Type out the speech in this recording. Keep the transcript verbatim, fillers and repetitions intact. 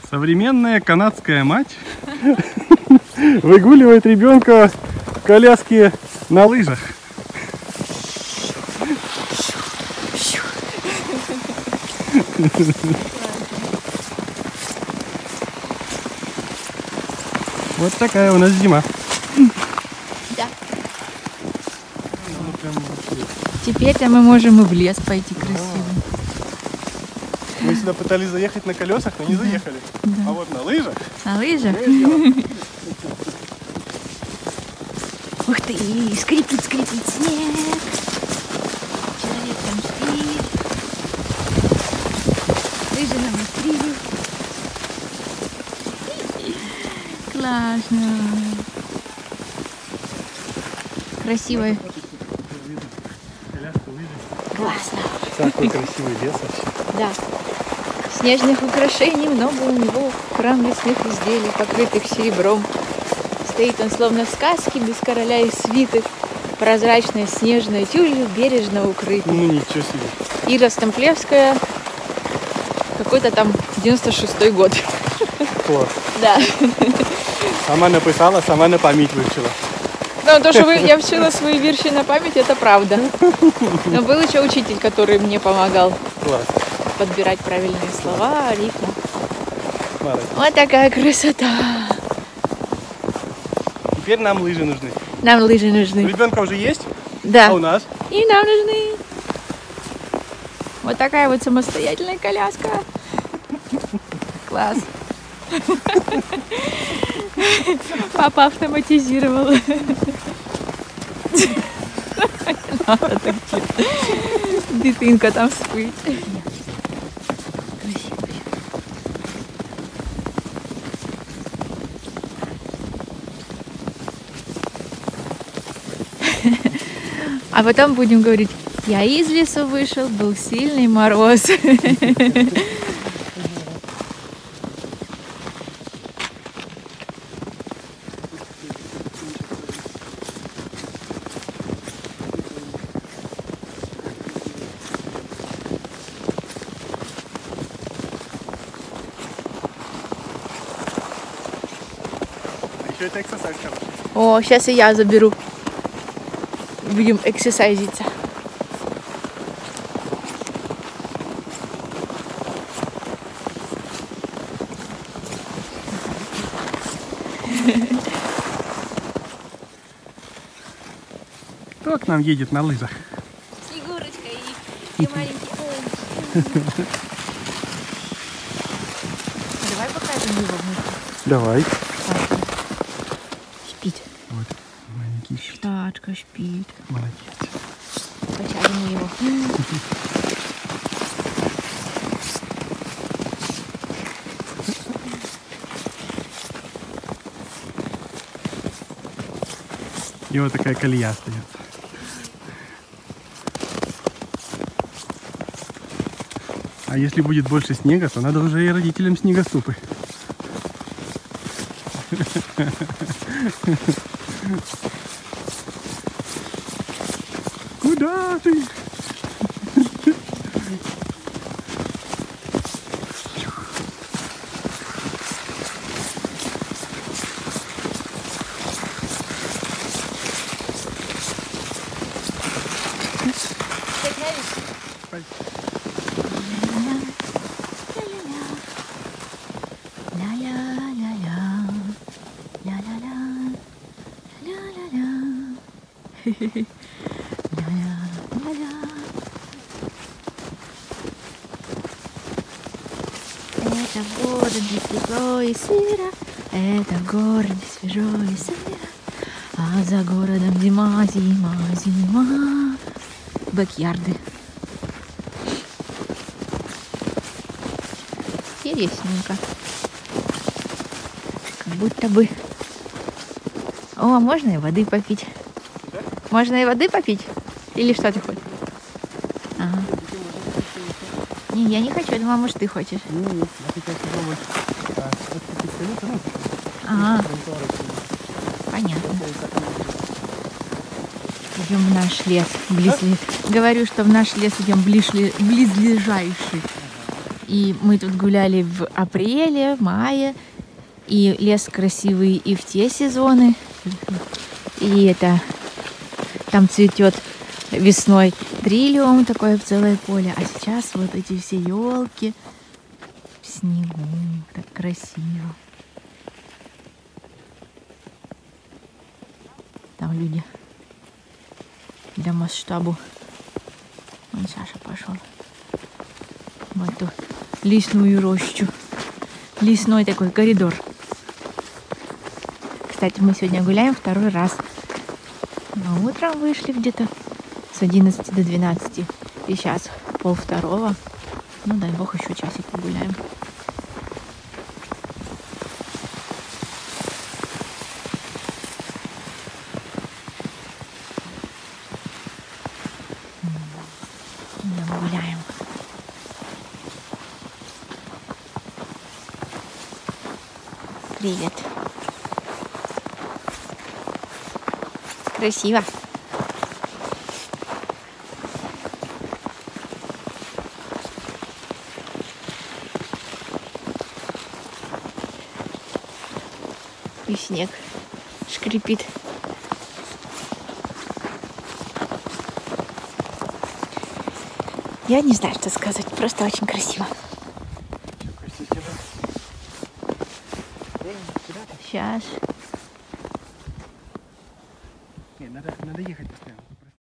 Современная канадская мать выгуливает ребенка в коляске на лыжах. Вот такая у нас зима. Да. Теперь-то мы можем и в лес пойти красиво. Мы сюда пытались заехать на колесах, но не заехали. Да. А вот на лыжах. На лыжах? Ух ты, скрипит, скрипит снег. Человек там спит. Лыжи нам открыли. Классно. Красиво. Классно. Такой красивый лес вообще. Да. Снежных украшений много у него, храм лесных изделий, покрытых серебром. Стоит он словно в сказке, без короля и свиты, прозрачной снежной тюлью бережно укрытый. Ну ничего себе. Ира Стамплевская, какой-то там девяносто шестой год. Класс. Да. Сама написала, сама на память выучила. Ну, то, что вы, я вчила свои вирши на память, это правда. Но был еще учитель, который мне помогал. Класс. Подбирать правильные слова, рифму. Молодец. Вот такая красота. Теперь нам лыжи нужны. Нам лыжи У нужны. ребенка уже есть? Да. А у нас? И нам нужны. Вот такая вот самостоятельная коляска. Класс. Папа автоматизировал. Дитинка там спить. А потом будем говорить: я из лесу вышел, был сильный мороз. Еще это эксерсайз хороший. О, сейчас и я заберу. Будем эксерсайзиться. Кто к нам едет на лыжах? Снегурочка и, и маленький Ой. Давай покажем его внутри. Давай. Спит. Вот, маленький щит. Тачка спит. Молодец. Потянем его. И вот такая колея остается. А если будет больше снега, то надо уже и родителям снегоступы. Куда ты? Это город, где светло и сыро, это город, где свежо и сыро, а за городом зима, зима, зима. Бэк-ярды. Интересненько. Как будто бы... О, можно и воды попить. Можно и воды попить? Или что ты хочешь? Ага. Не, я не хочу, я думала, может, ты хочешь. Нет, я хотел попробовать. Ага. Понятно. Идем в наш лес. Близли. Говорю, что в наш лес идем ближли... близлежащий. И мы тут гуляли в апреле, мае. И лес красивый и в те сезоны. И это там цветет весной триллиум, такое целое поле. А сейчас вот эти все елки в снегу. Так красиво. Там люди для масштабу. Вон Саша пошел в эту лесную рощу. Лесной такой коридор. Кстати, мы сегодня гуляем второй раз. А утром вышли где-то с одиннадцати до двенадцати. И сейчас пол второго. Ну, дай бог, еще часик погуляем. Идем гуляем. Привет. Красиво. И снег шкрипит. Я не знаю, что сказать. Просто очень красиво. Сейчас. Не, надо, надо ехать постоянно.